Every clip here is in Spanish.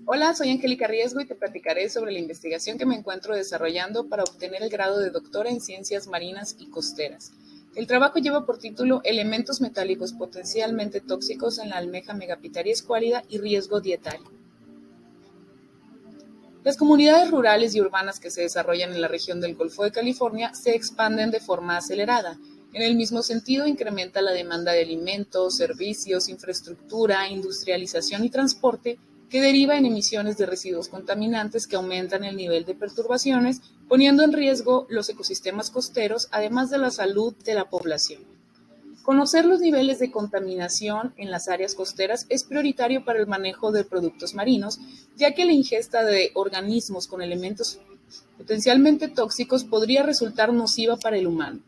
Hola, soy Angélica Riesgo y te platicaré sobre la investigación que me encuentro desarrollando para obtener el grado de doctora en Ciencias Marinas y Costeras. El trabajo lleva por título Elementos metálicos potencialmente tóxicos en la almeja Megapitaria escuálida y riesgo dietario. Las comunidades rurales y urbanas que se desarrollan en la región del Golfo de California se expanden de forma acelerada. En el mismo sentido, incrementa la demanda de alimentos, servicios, infraestructura, industrialización y transporte, que deriva en emisiones de residuos contaminantes que aumentan el nivel de perturbaciones, poniendo en riesgo los ecosistemas costeros, además de la salud de la población. Conocer los niveles de contaminación en las áreas costeras es prioritario para el manejo de productos marinos, ya que la ingesta de organismos con elementos potencialmente tóxicos podría resultar nociva para el humano.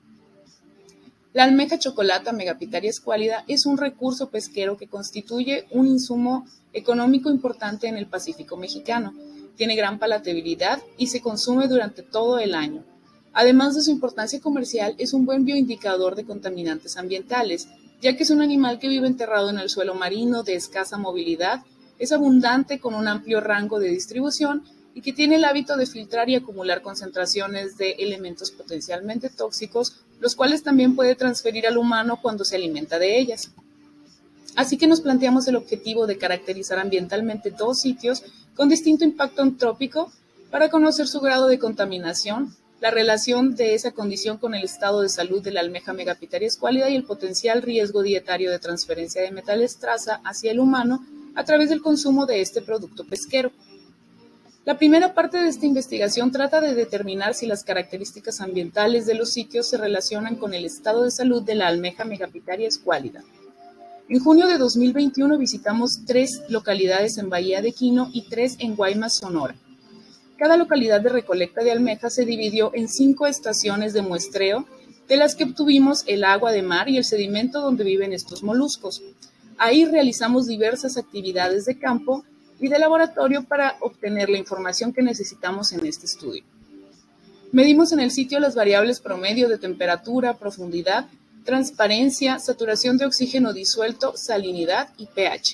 La almeja chocolata Megapitaria escuálida es un recurso pesquero que constituye un insumo económico importante en el Pacífico mexicano. Tiene gran palatabilidad y se consume durante todo el año. Además de su importancia comercial, es un buen bioindicador de contaminantes ambientales, ya que es un animal que vive enterrado en el suelo marino de escasa movilidad, es abundante con un amplio rango de distribución y que tiene el hábito de filtrar y acumular concentraciones de elementos potencialmente tóxicos, los cuales también puede transferir al humano cuando se alimenta de ellas. Así que nos planteamos el objetivo de caracterizar ambientalmente dos sitios con distinto impacto antrópico para conocer su grado de contaminación, la relación de esa condición con el estado de salud de la almeja Megapitaria escuálida y el potencial riesgo dietario de transferencia de metales traza hacia el humano a través del consumo de este producto pesquero. La primera parte de esta investigación trata de determinar si las características ambientales de los sitios se relacionan con el estado de salud de la almeja Megapitaria escuálida. En junio de 2021 visitamos 3 localidades en Bahía de Quino y 3 en Guaymas, Sonora. Cada localidad de recolecta de almejas se dividió en 5 estaciones de muestreo, de las que obtuvimos el agua de mar y el sedimento donde viven estos moluscos. Ahí realizamos diversas actividades de campo y de laboratorio para obtener la información que necesitamos en este estudio. Medimos en el sitio las variables promedio de temperatura, profundidad, transparencia, saturación de oxígeno disuelto, salinidad y pH.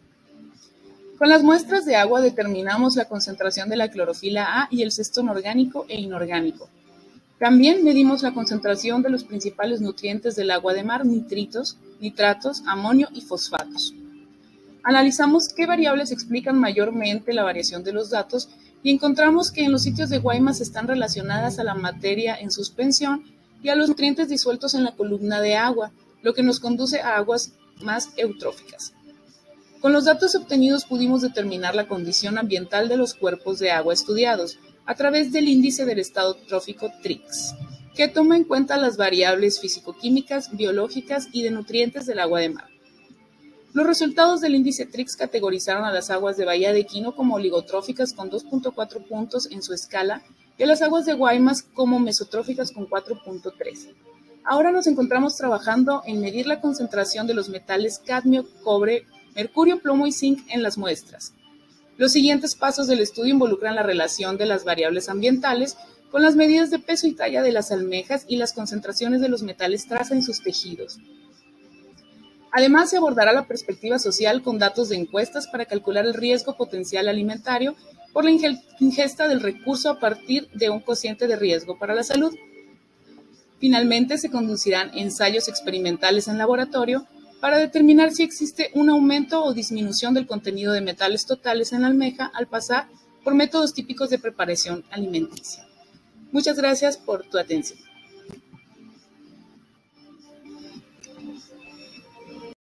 Con las muestras de agua determinamos la concentración de la clorofila A y el cestón orgánico e inorgánico. También medimos la concentración de los principales nutrientes del agua de mar, nitritos, nitratos, amonio y fosfatos. Analizamos qué variables explican mayormente la variación de los datos y encontramos que en los sitios de Guaymas están relacionadas a la materia en suspensión y a los nutrientes disueltos en la columna de agua, lo que nos conduce a aguas más eutróficas. Con los datos obtenidos pudimos determinar la condición ambiental de los cuerpos de agua estudiados a través del índice del estado trófico TRIX, que toma en cuenta las variables físico-químicas, biológicas y de nutrientes del agua de mar. Los resultados del índice TRIX categorizaron a las aguas de Bahía de Quino como oligotróficas con 2.4 puntos en su escala y a las aguas de Guaymas como mesotróficas con 4.3. Ahora nos encontramos trabajando en medir la concentración de los metales cadmio, cobre, mercurio, plomo y zinc en las muestras. Los siguientes pasos del estudio involucran la relación de las variables ambientales con las medidas de peso y talla de las almejas y las concentraciones de los metales traza en sus tejidos. Además, se abordará la perspectiva social con datos de encuestas para calcular el riesgo potencial alimentario por la ingesta del recurso a partir de un cociente de riesgo para la salud. Finalmente, se conducirán ensayos experimentales en laboratorio para determinar si existe un aumento o disminución del contenido de metales totales en la almeja al pasar por métodos típicos de preparación alimenticia. Muchas gracias por tu atención.